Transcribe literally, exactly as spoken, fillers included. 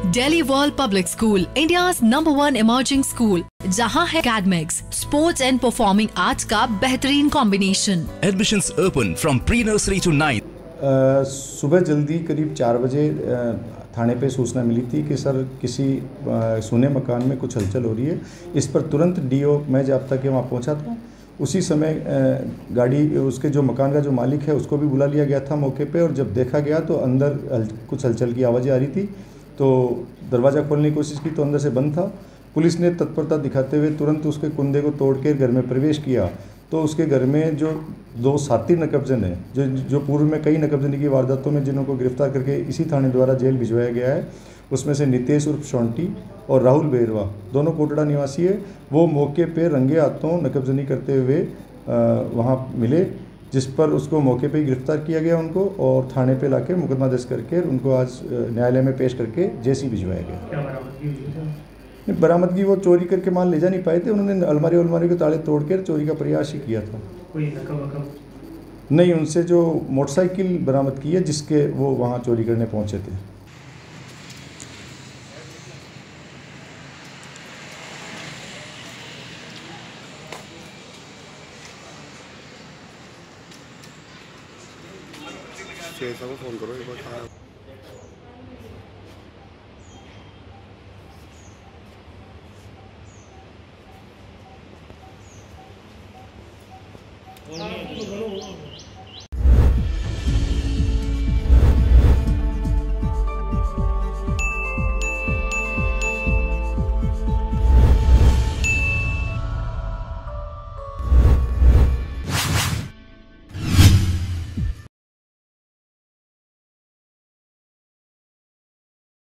Delhi world public school, India's number one emerging school, जहां है academics, sports and performing arts का बेहतरीन combination. Admissions open from pre-nursery to ninth. सुबह जल्दी करीब चार बजे थाने पे सूचना मिली थी कि सर किसी सुने मकान में कुछ हलचल हो रही है। इस पर तुरंत डीओ मैं जाब्ता के वहाँ पहुँचा था। उसी समय गाड़ी उसके जो मकान का जो मालिक है उसको भी बुला लिया गया था मौके पे, और जब देखा गया तो अंदर हल, कुछ हलचल की आवाज़ें आ रही थी। तो दरवाज़ा खोलने की कोशिश की तो अंदर से बंद था। पुलिस ने तत्परता दिखाते हुए तुरंत उसके कुंदे को तोड़ के घर में प्रवेश किया। तो उसके घर में जो दो साथी नकबजन हैं, जो जो पूर्व में कई नकबजनी की वारदातों में जिन्हों को गिरफ्तार करके इसी थाने द्वारा जेल भिजवाया गया है, उसमें से नितेश उर्फ शौंटी और राहुल बेरवा, दोनों कोटड़ा निवासी है। वो मौके पे रंगे हाथों नकबजनी करते हुए वहाँ मिले, जिस पर उसको मौके पे गिरफ्तार किया गया उनको, और थाने पे लाके मुकदमा दर्ज करके उनको आज न्यायालय में पेश करके जेसी भिजवाया गया। बरामदगी वो चोरी करके माल ले जा नहीं पाए थे, उन्होंने अलमारी अलमारी के ताले तोड़ कर चोरी का प्रयास ही किया था। कोई नकब वकब नहीं, उनसे जो मोटरसाइकिल बरामद की है जिसके वो वहाँ चोरी करने पहुँचे थे। फोन करो एक बार। बोलिए।